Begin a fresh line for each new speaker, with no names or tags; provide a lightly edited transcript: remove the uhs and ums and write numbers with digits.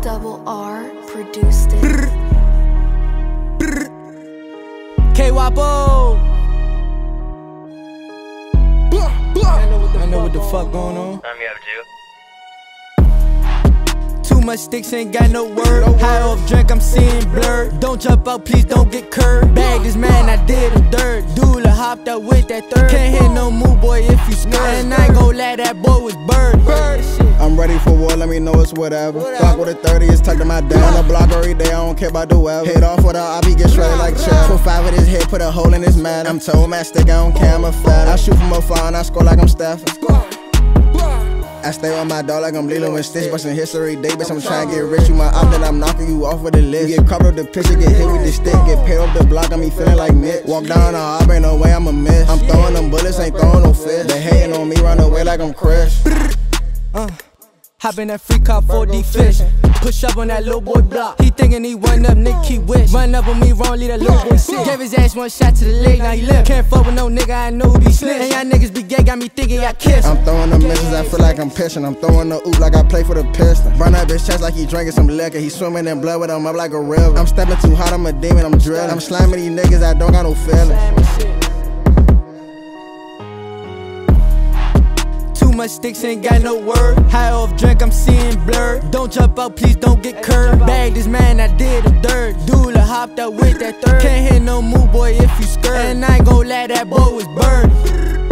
DIR produced it.
Kwop. I know what the fuck going on. Too much sticks, ain't got no word. High off drink, I'm seeing blurred. Don't jump out, please don't get curved. Bag this man, I did him dirt. Doula hopped up with that third. Can't hit no move, boy, if you skirt. And I ain't gon' lie, that boy was bird.
I'm ready for war, let me know it's whatever. Fuck with a 30, it's tucked in my down. The block every day, I don't care about the weather. Hit off with a I be get shredded like Chad. Put 5 with his head, put a hole in his man. I'm told man stick, I don't care, I'm a fat. I shoot from afar and I score like I'm Stafford. I stay on my dog like I'm Lilo and Stitch, bustin' history day, bitch. I'm tryna get rich. You my op, then I'm knocking you off with the list. You get covered up the picture, get hit with the stick, get paid off the block, got me feeling like Nick. Walk down the hop, ain't no way I'ma miss. I'm throwing them bullets, ain't throwing no fish. They hating on me, run away like I'm Chris.
Hop in that free car 4D fish. Push up on that little boy block. He thinking he one up, Nick, he wish. Run up on me wrong, leave that little boy sick. Gave his ass one shot to the leg, now he left. Can't fuck with no nigga, I know who be snitch. And y'all niggas be gay, got me thinking I kiss.
I'm throwing the misses, I feel like I'm pitching. I'm throwing the oop like I play for the Pistons. Burn that bitch chest like he drinking some liquor. He swimming in blood with him up like a river. I'm stepping too hot, I'm a demon, I'm drilling. I'm slamming these niggas, I don't got no feelings.
Too much sticks, ain't got no word. High off drink, I'm seeing blurred. Don't jump out, please don't get curved. Bag this man, I did him dirt. Doula hopped up with that third. Can't hit no move, boy, if you skirt. And I ain't gon' lie, that boy was bird.